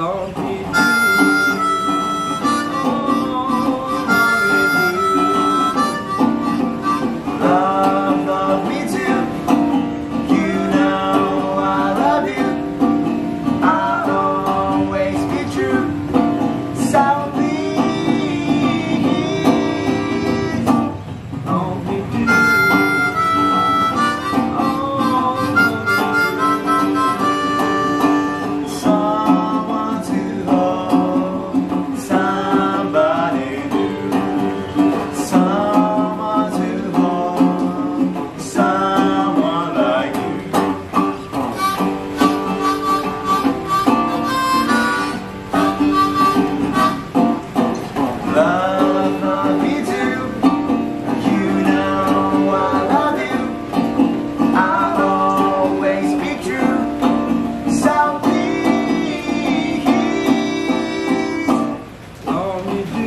long you do. Love me too. You know I love you. I'll always be true. So please, long you do. Someone to hold, somebody new. Someone to hold, someone like you. Love me too. You know I love you. I'll always be true. So please, long you do.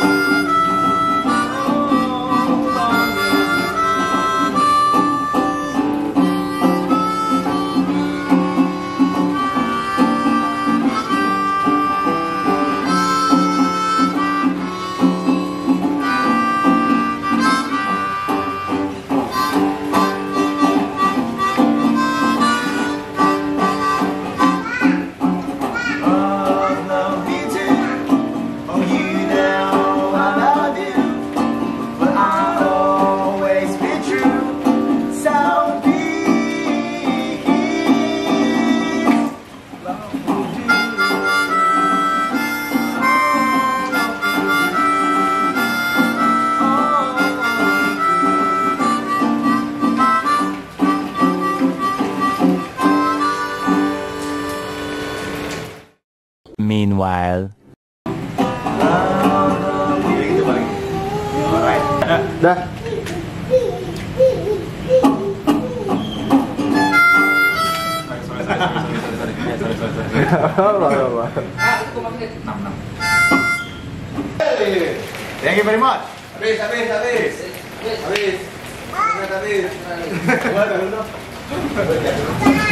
Love me too. Oh, you know I love you, but I'll always be true. So please, love me too. Meanwhile. Alright. Dah. Thank you very much. Habis. Habis.